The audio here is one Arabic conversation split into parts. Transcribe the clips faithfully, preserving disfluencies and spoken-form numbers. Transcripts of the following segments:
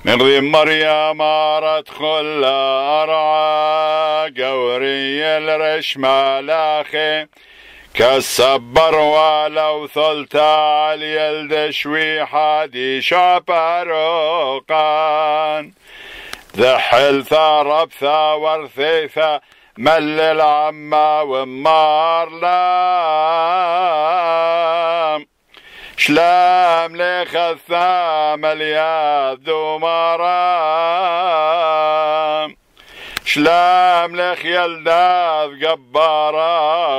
نغذي مريم أدخل أرعى قوري الرش ملاخي كالسبر ولو ثلت علي الدشوي حادي شابروقان ذحل ثارب ورثيثة ملل عما ومار لام شلام لخثام الياد ومرام شلام لخيل داذ قبارة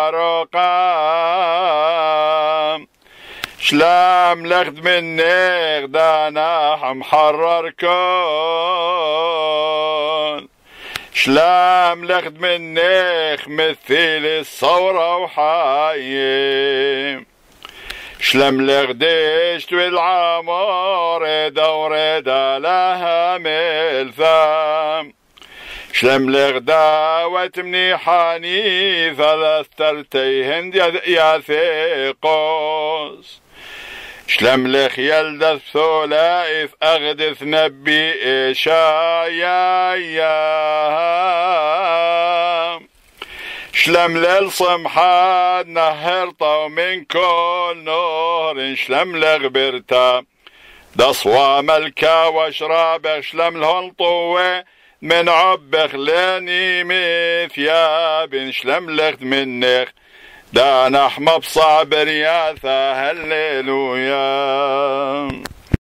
وباروقام شلام لخد مني غدانا محرر كون شلام لخد مني مثيل الصورة وحايم شلم لغديشت والعمار دور لها ملثام شلم لغدا وتمنيحاني ثلاث تلتيهن يا ثيقوس شلم لخ يلدث ثلاث أغدث نبي إشايا يا شلم للصمحاد نهرطا من كل نور شلم لغبرتا دصوا ملكا واشراب شلم الهلطوة من عبخ لاني مثياب شلم لغد منك دان احمى بصعب رياثة هللويا.